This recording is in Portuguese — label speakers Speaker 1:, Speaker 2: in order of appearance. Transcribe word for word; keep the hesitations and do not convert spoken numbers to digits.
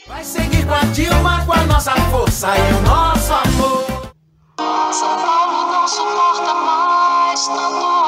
Speaker 1: Vai seguir com a Dilma, com a nossa força e o nosso amor.
Speaker 2: São Paulo não suporta mais tanto